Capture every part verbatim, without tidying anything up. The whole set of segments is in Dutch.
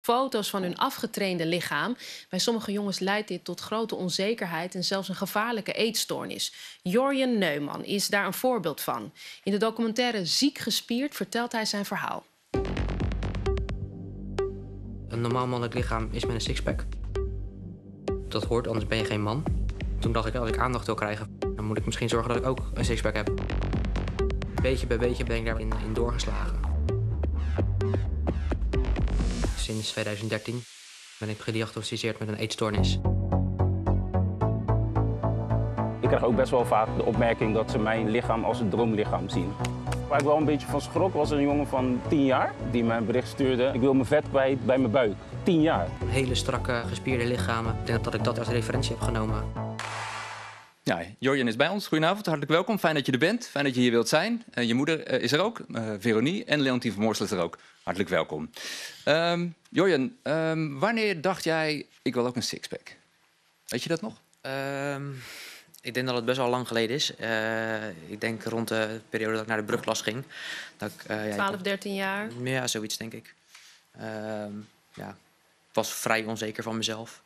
Foto's van hun afgetrainde lichaam. Bij sommige jongens leidt dit tot grote onzekerheid en zelfs een gevaarlijke eetstoornis. Jorjen Neumann is daar een voorbeeld van. In de documentaire Ziek gespierd vertelt hij zijn verhaal. Een normaal mannelijk lichaam is met een sixpack. Dat hoort, anders ben je geen man. Toen dacht ik, als ik aandacht wil krijgen, dan moet ik misschien zorgen dat ik ook een sixpack heb. Beetje bij beetje ben ik daarin in doorgeslagen. Sinds twintig dertien ben ik gediagnosticeerd met een eetstoornis. Ik krijg ook best wel vaak de opmerking dat ze mijn lichaam als een droomlichaam zien. Waar ik wel een beetje van schrok was een jongen van tien jaar die mij een bericht stuurde: ik wil mijn vet kwijt bij mijn buik. tien jaar. Hele strakke, gespierde lichamen. Ik denk dat ik dat als referentie heb genomen. Ja, Jorjen is bij ons. Goedenavond, hartelijk welkom. Fijn dat je er bent. Fijn dat je hier wilt zijn. Uh, je moeder uh, is er ook, uh, Veronie. En Leontien van Moorsel is er ook. Hartelijk welkom. Um, Jorjen, um, wanneer dacht jij, ik wil ook een sixpack? Weet je dat nog? Um, ik denk dat het best wel lang geleden is. Uh, ik denk rond de periode dat ik naar de brugklas ging. Dat ik, uh, ja, twaalf, dertien jaar? Ja, zoiets denk ik. Um, ja, ik was vrij onzeker van mezelf.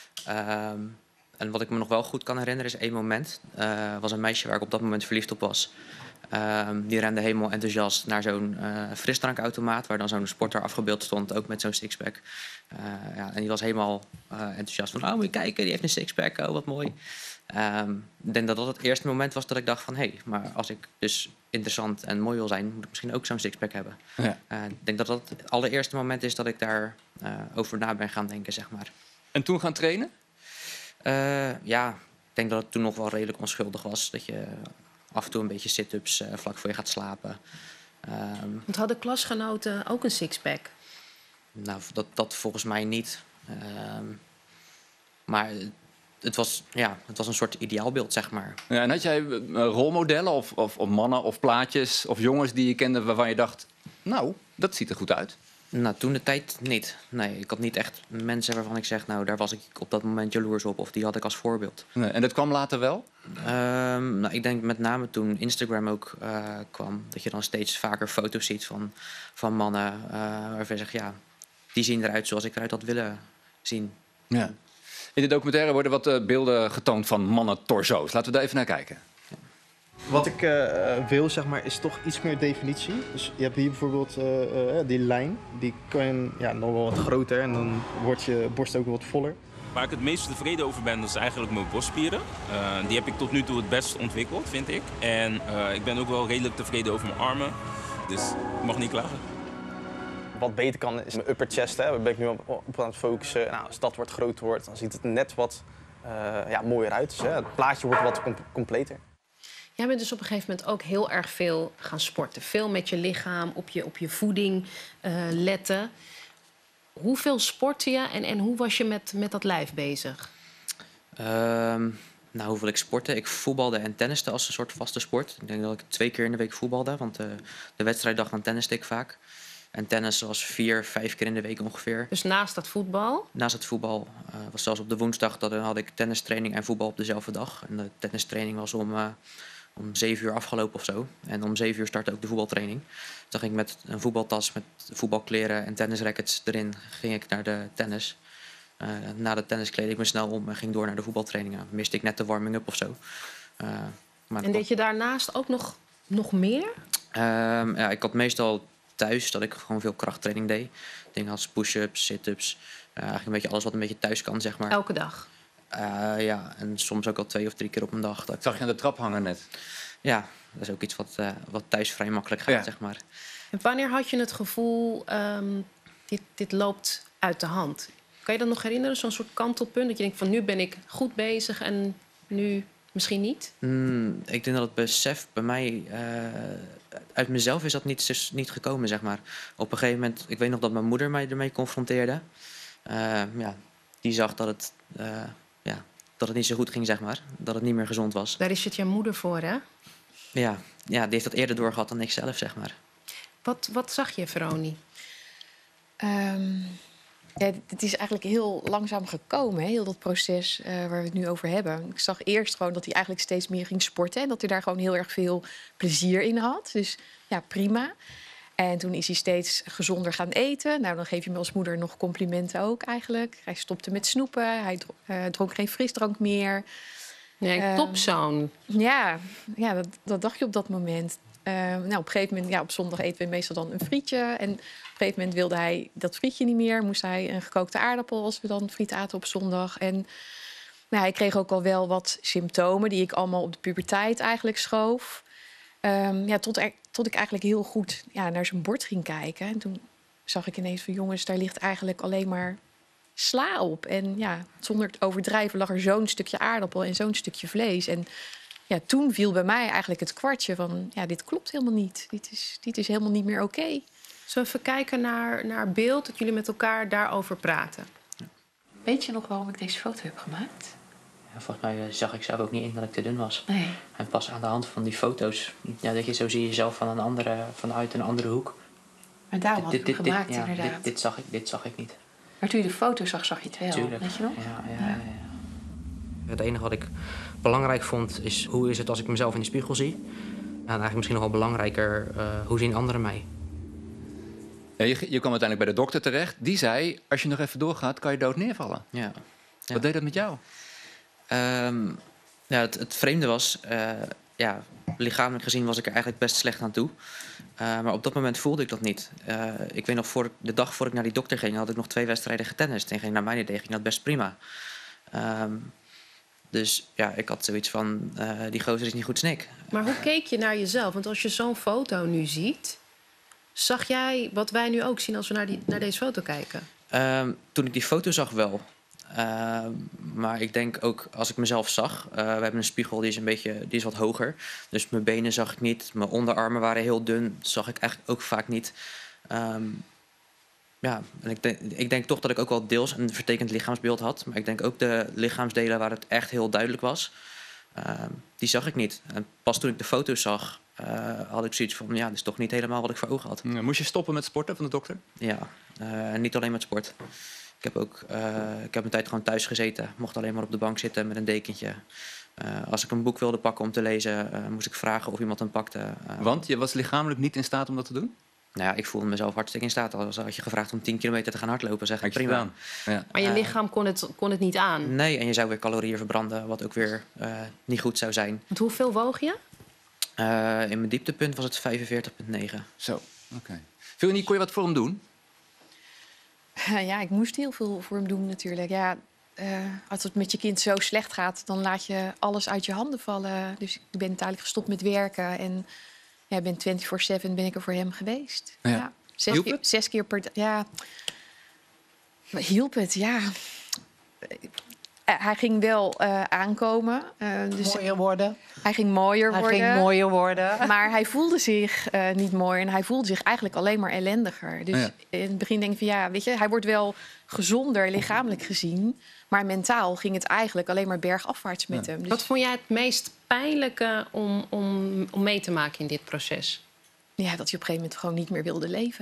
Um, En wat ik me nog wel goed kan herinneren is één moment. Uh, was een meisje waar ik op dat moment verliefd op was. Uh, die rende helemaal enthousiast naar zo'n uh, frisdrankautomaat, waar dan zo'n sporter afgebeeld stond, ook met zo'n sixpack. Uh, ja, en die was helemaal uh, enthousiast van, oh, moet je kijken, die heeft een sixpack, oh, wat mooi. Um, ik denk dat dat het eerste moment was dat ik dacht van, hé, hey, maar als ik dus interessant en mooi wil zijn, moet ik misschien ook zo'n sixpack hebben. Ja. Uh, ik denk dat dat het allereerste moment is dat ik daar uh, over na ben gaan denken, zeg maar. En toen gaan trainen? Uh, ja, ik denk dat het toen nog wel redelijk onschuldig was. Dat je af en toe een beetje sit-ups uh, vlak voor je gaat slapen. Um, Want hadden klasgenoten ook een sixpack? Nou, dat, dat volgens mij niet. Um, maar het was, ja, het was een soort ideaalbeeld, zeg maar. Ja, en had jij uh, rolmodellen of, of, of mannen of plaatjes of jongens die je kende waarvan je dacht, nou, dat ziet er goed uit? Nou, toen de tijd niet. Nee, ik had niet echt mensen waarvan ik zeg, nou, daar was ik op dat moment jaloers op. Of die had ik als voorbeeld. Nee, en dat kwam later wel? Um, nou, ik denk met name toen Instagram ook uh, kwam. Dat je dan steeds vaker foto's ziet van, van mannen. Uh, waarvan je zegt, ja, die zien eruit zoals ik eruit had willen zien. Ja. In de documentaire worden wat uh, beelden getoond van mannen-torso's. Laten we daar even naar kijken. Wat ik uh, wil, zeg maar, is toch iets meer definitie. Dus je hebt hier bijvoorbeeld uh, uh, die lijn. Die kan je, ja, nog wel wat groter en dan wordt je borst ook wat voller. Waar ik het meest tevreden over ben, dat is eigenlijk mijn borstspieren. Uh, die heb ik tot nu toe het best ontwikkeld, vind ik. En uh, ik ben ook wel redelijk tevreden over mijn armen. Dus ik mag niet klagen. Wat beter kan is mijn upper chest. Hè. Daar ben ik nu op, op aan het focussen. Nou, als dat wordt groter wordt, dan ziet het net wat uh, ja, mooier uit. Dus, hè, het plaatje wordt wat com completer. Jij bent dus op een gegeven moment ook heel erg veel gaan sporten. Veel met je lichaam, op je, op je voeding uh, letten. Hoeveel sportte je en, en hoe was je met, met dat lijf bezig? Um, nou, hoeveel ik sportte? Ik voetbalde en tenniste als een soort vaste sport. Ik denk dat ik twee keer in de week voetbalde, want uh, de wedstrijddag dan tenniste ik vaak. En tennis was vier, vijf keer in de week ongeveer. Dus naast dat voetbal? Naast het voetbal uh, was zelfs op de woensdag, dat, dan had ik tennistraining en voetbal op dezelfde dag. En de tennistraining was om... Uh, om zeven uur afgelopen of zo. En om zeven uur startte ook de voetbaltraining. Dus dan ging ik met een voetbaltas, met voetbalkleren en tennisrackets erin, ging ik naar de tennis. Uh, na de tennis kleedde ik me snel om en ging door naar de voetbaltrainingen. Miste ik net de warming-up of zo. Uh, maar en deed je daarnaast ook nog, nog meer? Uh, ja, ik had meestal thuis dat ik gewoon veel krachttraining deed. Dingen als push-ups, sit-ups. Uh, eigenlijk een beetje alles wat een beetje thuis kan, zeg maar. Elke dag? Uh, ja, en soms ook al twee of drie keer op een dag. Dat zag je aan de trap hangen net? Ja, dat is ook iets wat, uh, wat thuis vrij makkelijk gaat, ja. zeg maar. En wanneer had je het gevoel, um, dit, dit loopt uit de hand? Kan je dat nog herinneren, zo'n soort kantelpunt? Dat je denkt van, nu ben ik goed bezig en nu misschien niet? Mm, ik denk dat het besef bij mij... Uh, uit mezelf is dat niet, dus niet gekomen, zeg maar. Op een gegeven moment... Ik weet nog dat mijn moeder mij ermee confronteerde. Uh, ja, die zag dat het... Uh, Ja, dat het niet zo goed ging, zeg maar. Dat het niet meer gezond was. Daar is het jouw moeder voor, hè? Ja, ja, die heeft dat eerder doorgehad dan ik zelf, zeg maar. Wat, wat zag je, Veronie? Um, ja, het is eigenlijk heel langzaam gekomen, hè? Heel dat proces uh, waar we het nu over hebben. Ik zag eerst gewoon dat hij eigenlijk steeds meer ging sporten... en dat hij daar gewoon heel erg veel plezier in had. Dus ja, prima. En toen is hij steeds gezonder gaan eten. Nou, dan geef je me als moeder nog complimenten ook eigenlijk. Hij stopte met snoepen, hij dro- uh, dronk geen frisdrank meer. Nee, Ehm, topzoon. Ja, ja dat, dat dacht je op dat moment. Uh, nou, op een gegeven moment, ja, op zondag eten we meestal dan een frietje. En op een gegeven moment wilde hij dat frietje niet meer. Moest hij een gekookte aardappel als we dan friet aten op zondag. En nou, hij kreeg ook al wel wat symptomen die ik allemaal op de puberteit eigenlijk schoof. Um, ja, tot, er, tot ik eigenlijk heel goed ja, naar zijn bord ging kijken. En toen zag ik ineens van jongens, daar ligt eigenlijk alleen maar sla op. En ja, zonder te overdrijven lag er zo'n stukje aardappel en zo'n stukje vlees. En ja, toen viel bij mij eigenlijk het kwartje van, ja, dit klopt helemaal niet. Dit is, dit is helemaal niet meer oké. Okay. Zullen we even kijken naar, naar beeld, dat jullie met elkaar daarover praten? Weet je nog waarom ik deze foto heb gemaakt? Ja, volgens mij uh, zag ik zelf ook niet in dat ik te dun was. Nee. En pas aan de hand van die foto's, ja, dat je zo zie je jezelf van een andere, vanuit een andere hoek. Maar daarom had ik hem gemaakt, dit, ja, inderdaad. Dit, dit, zag ik, dit zag ik niet. Maar toen je de foto zag, zag je het wel. Tuurlijk. Weet je nog? Ja, ja, ja. Ja, ja. Het enige wat ik belangrijk vond is hoe is het als ik mezelf in de spiegel zie. En eigenlijk misschien nog wel belangrijker, uh, hoe zien anderen mij. Ja, je, je kwam uiteindelijk bij de dokter terecht. Die zei, als je nog even doorgaat, kan je dood neervallen. Ja. Ja. Wat deed dat met jou? Um, ja, het, het vreemde was, uh, ja, lichamelijk gezien was ik er eigenlijk best slecht aan toe. Uh, maar op dat moment voelde ik dat niet. Uh, ik weet nog, voor de dag voor ik naar die dokter ging, had ik nog twee wedstrijden getennist. En ging naar mijn idee ging dat best prima. Um, dus ja, ik had zoiets van, uh, die gozer is niet goed snik. Maar hoe keek je naar jezelf? Want als je zo'n foto nu ziet, zag jij wat wij nu ook zien als we naar, die, naar deze foto kijken? Um, toen ik die foto zag wel. Uh, maar ik denk ook als ik mezelf zag, uh, we hebben een spiegel die is een beetje, die is wat hoger. Dus mijn benen zag ik niet, mijn onderarmen waren heel dun, dat zag ik eigenlijk ook vaak niet. Um, ja, en ik denk, ik denk toch dat ik ook wel deels een vertekend lichaamsbeeld had. Maar ik denk ook de lichaamsdelen waar het echt heel duidelijk was, uh, die zag ik niet. En pas toen ik de foto's zag, uh, had ik zoiets van, ja, dit is toch niet helemaal wat ik voor ogen had. Ja, moest je stoppen met sporten van de dokter? Ja, uh, en niet alleen met sport. Ik heb ook uh, ik heb een tijd gewoon thuis gezeten. Mocht alleen maar op de bank zitten met een dekentje. Uh, als ik een boek wilde pakken om te lezen, uh, moest ik vragen of iemand hem pakte. Uh, Want je was lichamelijk niet in staat om dat te doen? Nou ja, ik voelde mezelf hartstikke in staat. Als had je gevraagd om tien kilometer te gaan hardlopen, zeg ik prima. Ja. Maar je lichaam kon het, kon het niet aan? Nee, en je zou weer calorieën verbranden, wat ook weer uh, niet goed zou zijn. Want hoeveel woog je? Uh, in mijn dieptepunt was het vijfenveertig komma negen. Zo, oké. Okay. Vilnie, kon je wat voor hem doen? Ja, ik moest heel veel voor hem doen natuurlijk. Ja, uh, als het met je kind zo slecht gaat, dan laat je alles uit je handen vallen. Dus ik ben uiteindelijk gestopt met werken. En ja, ben vierentwintig zeven ben ik er voor hem geweest. Ja. Ja, zes, hielp keer, het? zes keer per dag. Ja, hielp het, ja. Hij ging wel uh, aankomen. Uh, dus mooier worden. Hij ging mooier hij worden. Hij ging mooier worden. Maar hij voelde zich uh, niet mooi. En hij voelde zich eigenlijk alleen maar ellendiger. Dus ja. in het begin denk ik van ja, weet je, hij wordt wel gezonder lichamelijk gezien. Maar mentaal ging het eigenlijk alleen maar bergafwaarts met ja. hem. Dus wat vond jij het meest pijnlijke om, om, om mee te maken in dit proces? Ja, dat hij op een gegeven moment gewoon niet meer wilde leven.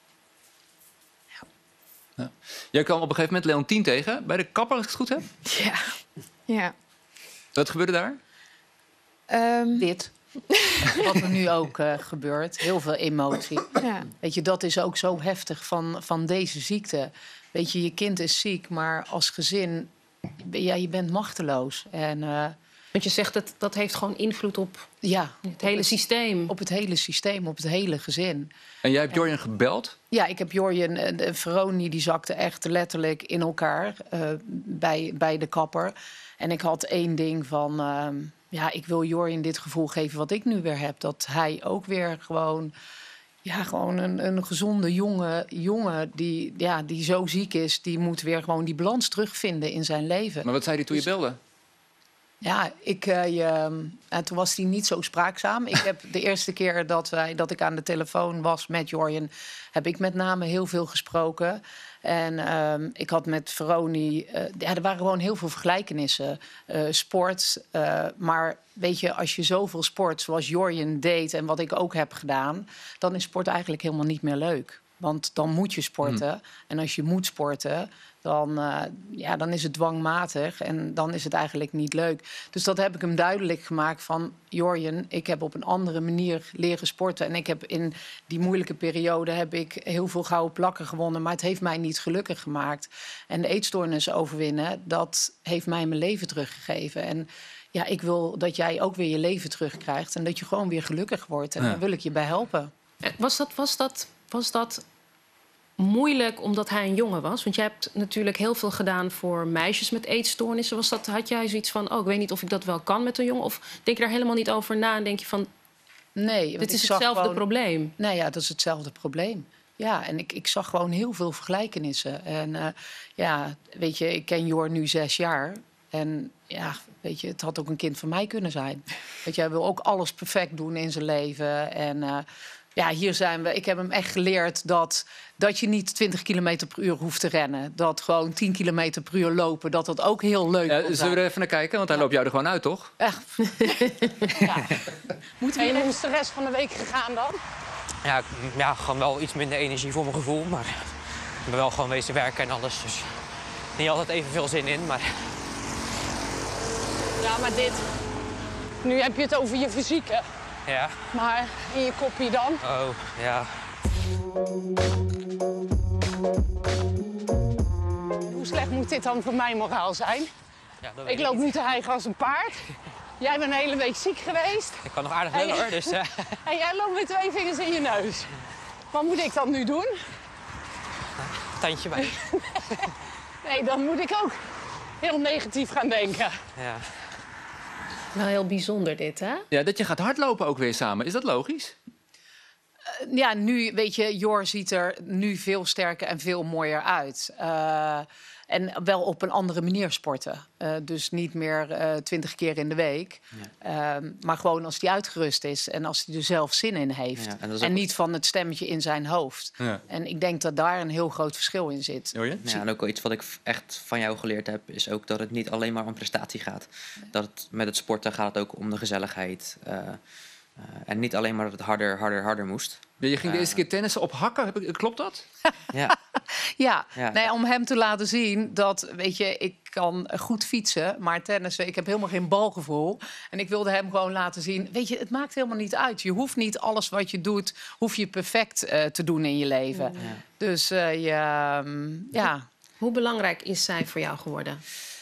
Ja. Jij kwam op een gegeven moment Leontien tegen bij de kapper, als ik het goed heb. Ja, ja. Wat gebeurde daar? Um... Dit. Wat er nu ook uh, gebeurt. Heel veel emotie. Ja. Weet je, dat is ook zo heftig van, van deze ziekte. Weet je, je kind is ziek, maar als gezin, ja, je bent machteloos. En, uh, Want je zegt dat dat heeft gewoon invloed op ja, het hele het, systeem. Op het hele systeem, op het hele gezin. En jij hebt Jorjen gebeld? Ja, ik heb Jorjen en Veroni, die zakte echt letterlijk in elkaar uh, bij, bij de kapper. En ik had één ding van, uh, ja, ik wil Jorjen dit gevoel geven wat ik nu weer heb. Dat hij ook weer gewoon, ja, gewoon een, een gezonde jonge jongen die, ja, die zo ziek is, die moet weer gewoon die balans terugvinden in zijn leven. Maar wat zei hij toen je belde? Ja, ik, uh, je, uh, toen was hij niet zo spraakzaam. Ik heb de eerste keer dat, wij, dat ik aan de telefoon was met Jorjen, heb ik met name heel veel gesproken. En uh, ik had met Veroni, uh, ja, er waren gewoon heel veel vergelijkenissen. Uh, sport, uh, maar weet je, als je zoveel sport zoals Jorjen deed en wat ik ook heb gedaan, dan is sport eigenlijk helemaal niet meer leuk. Want dan moet je sporten. Mm. En als je moet sporten, dan, uh, ja, dan is het dwangmatig. En dan is het eigenlijk niet leuk. Dus dat heb ik hem duidelijk gemaakt van... Jorjen, ik heb op een andere manier leren sporten. En ik heb in die moeilijke periode heb ik heel veel gouden plakken gewonnen. Maar het heeft mij niet gelukkig gemaakt. En de eetstoornis overwinnen, dat heeft mij mijn leven teruggegeven. En ja, ik wil dat jij ook weer je leven terugkrijgt. En dat je gewoon weer gelukkig wordt. En ja. daar wil ik je bij helpen. Was dat, was dat, was dat moeilijk omdat hij een jongen was? Want jij hebt natuurlijk heel veel gedaan voor meisjes met eetstoornissen. Was dat, had jij zoiets van, oh, ik weet niet of ik dat wel kan met een jongen? Of denk je daar helemaal niet over na en denk je van... Nee, dit is hetzelfde gewoon... probleem. Nee, ja, dat is hetzelfde probleem. Ja, en ik, ik zag gewoon heel veel vergelijkenissen. En uh, ja, weet je, ik ken Jor nu zes jaar. En ja, weet je, het had ook een kind van mij kunnen zijn. Weet je, hij wil ook alles perfect doen in zijn leven. En uh, ja, hier zijn we. Ik heb hem echt geleerd dat, dat je niet twintig kilometer per uur hoeft te rennen. Dat gewoon tien kilometer per uur lopen, dat dat ook heel leuk is. Uh, zullen we er even naar kijken? Want hij ja. loopt jou er gewoon uit, toch? Echt. ja. Moeten we... En hoe is de rest van de week gegaan dan? Ja, ja, gewoon wel iets minder energie voor mijn gevoel. Maar ik ben wel gewoon wezen werken en alles. Dus niet altijd evenveel zin in, maar... Ja, maar dit... Nu heb je het over je fysieke. Ja. Maar in je kopje dan? Oh, ja. Hoe slecht moet dit dan voor mijn moraal zijn? Ja, dat weet ik loop nu te hijgen als een paard. Jij bent een hele week ziek geweest. Ik kan nog aardig lullen, hoor, dus... Uh... En jij loopt met twee vingers in je neus. Wat moet ik dan nu doen? Tandje bij. Nee, dan moet ik ook heel negatief gaan denken. Ja. Nou, heel bijzonder dit, hè? Ja, dat je gaat hardlopen ook weer samen. Is dat logisch? Uh, ja, nu, weet je, Jor ziet er nu veel sterker en veel mooier uit. Uh, en wel op een andere manier sporten. Uh, dus niet meer twintig uh, keer in de week. Ja. Uh, maar gewoon als hij uitgerust is en als hij er zelf zin in heeft. Ja, en en ook... niet van het stemmetje in zijn hoofd. Ja. En ik denk dat daar een heel groot verschil in zit. Ja, en ook wel iets wat ik echt van jou geleerd heb... is ook dat het niet alleen maar om prestatie gaat. Ja. Dat het, met het sporten gaat het ook om de gezelligheid... Uh, Uh, en niet alleen maar dat het harder, harder, harder moest. Ja, je ging de eerste keer tennissen op hakken, heb ik, klopt dat? ja, ja. ja. Nee, om hem te laten zien dat, weet je, ik kan goed fietsen, maar tennissen, ik heb helemaal geen balgevoel. En ik wilde hem gewoon laten zien, weet je, het maakt helemaal niet uit. Je hoeft niet alles wat je doet, hoef je perfect uh, te doen in je leven. Ja. Dus uh, ja, um, ja. Hoe belangrijk is zij voor jou geworden?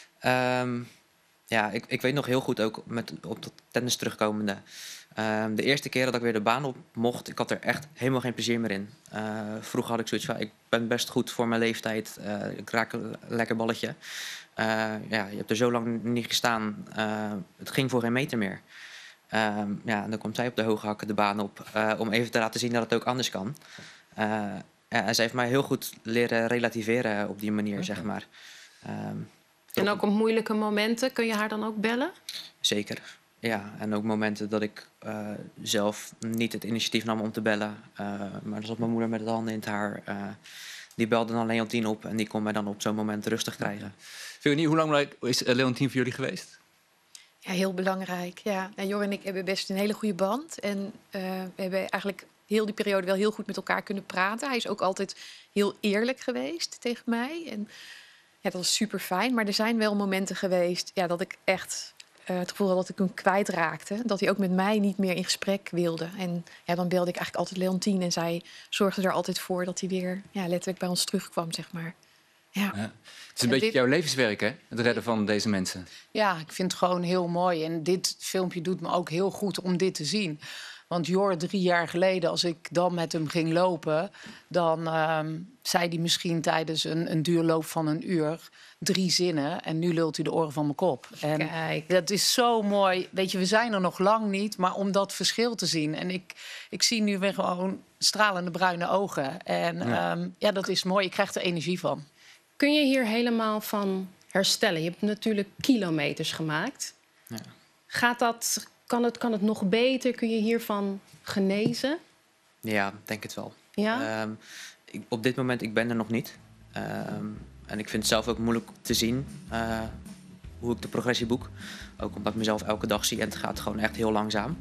Um, ja, ik, ik weet nog heel goed ook met, op dat tennis terugkomende... Uh, de eerste keer dat ik weer de baan op mocht, ik had er echt helemaal geen plezier meer in. Uh, vroeger had ik zoiets van, ik ben best goed voor mijn leeftijd. Uh, ik raak een lekker balletje. Uh, ja, je hebt er zo lang niet gestaan. Uh, het ging voor geen meter meer. Uh, ja, en dan komt zij op de hoge hakken de baan op. Uh, om even te laten zien dat het ook anders kan. Uh, ja, en zij heeft mij heel goed leren relativeren op die manier, okay. zeg maar. Uh, en ook op moeilijke momenten, kun je haar dan ook bellen? Zeker. Ja, en ook momenten dat ik uh, zelf niet het initiatief nam om te bellen. Uh, maar dan zat mijn moeder met de handen in het haar. Uh, die belde dan Leontien op en die kon mij dan op zo'n moment rustig krijgen. Veronique, hoe lang is Leontien voor jullie geweest? Ja, heel belangrijk. Ja. En Jor en ik hebben best een hele goede band. En uh, we hebben eigenlijk heel die periode wel heel goed met elkaar kunnen praten. Hij is ook altijd heel eerlijk geweest tegen mij. En ja, dat was super fijn. Maar er zijn wel momenten geweest ja, dat ik echt... Uh, het gevoel had dat ik hem kwijtraakte. Dat hij ook met mij niet meer in gesprek wilde. En ja, dan belde ik eigenlijk altijd Leontien. En zij zorgde er altijd voor dat hij weer ja, letterlijk bij ons terugkwam, zeg maar. Ja. Ja. Het is een en beetje dit... jouw levenswerk, hè? Het redden van deze mensen. Ja, ik vind het gewoon heel mooi. En dit filmpje doet me ook heel goed om dit te zien. Want Jor, drie jaar geleden, als ik dan met hem ging lopen... dan uh, zei hij misschien tijdens een, een duurloop van een uur... drie zinnen en nu lult hij de oren van mijn kop. En Kijk. Dat is zo mooi. Weet je, we zijn er nog lang niet, maar om dat verschil te zien. En ik, ik zie nu weer gewoon stralende bruine ogen. En ja. Um, ja, dat is mooi. Ik krijg er energie van. Kun je hier helemaal van herstellen? Je hebt natuurlijk kilometers gemaakt. Ja. Gaat dat... Kan het, kan het nog beter? Kun je hiervan genezen? Ja, denk het wel. Ja? Um, ik, op dit moment, ik ben er nog niet. Um, en ik vind het zelf ook moeilijk te zien uh, hoe ik de progressie boek. Ook omdat ik mezelf elke dag zie en het gaat gewoon echt heel langzaam.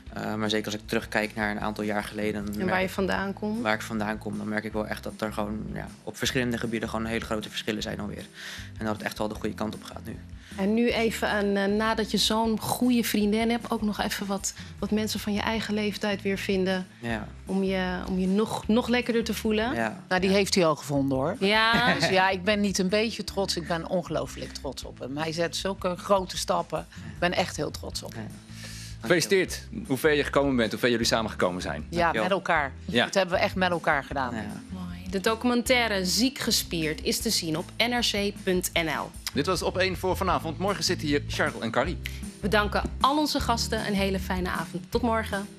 Uh, maar zeker als ik terugkijk naar een aantal jaar geleden... En waar je vandaan komt? Waar ik vandaan kom, dan merk ik wel echt dat er gewoon ja, op verschillende gebieden gewoon hele grote verschillen zijn alweer. En dat het echt wel de goede kant op gaat nu. En nu even, aan, uh, nadat je zo'n goede vriendin hebt... ook nog even wat, wat mensen van je eigen leeftijd weer vinden... Ja. om je, om je nog, nog lekkerder te voelen. Ja. Nou, die heeft hij al gevonden, hoor. Ja. Dus ja, ik ben niet een beetje trots. Ik ben ongelooflijk trots op hem. Hij zet zulke grote stappen. Ik ben echt heel trots op hem. Ja. Gefeliciteerd. Hoe ver je gekomen bent, hoe ver jullie samen gekomen zijn. Ja, Dankjewel. met elkaar. Ja. Dat hebben we echt met elkaar gedaan. Ja. Mooi. De documentaire Ziek gespierd is te zien op n r c punt n l. Dit was Op één voor vanavond. Morgen zitten hier Charles en Carrie. We danken al onze gasten een hele fijne avond. Tot morgen.